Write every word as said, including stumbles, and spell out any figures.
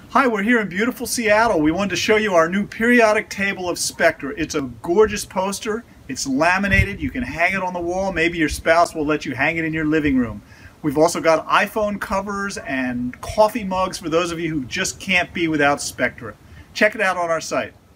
Hi, we're here in beautiful Seattle. We wanted to show you our new periodic table of Spectra. It's a gorgeous poster. It's laminated. You can hang it on the wall. Maybe your spouse will let you hang it in your living room. We've also got iPhone covers and coffee mugs for those of you who just can't be without Spectra. Check it out on our site.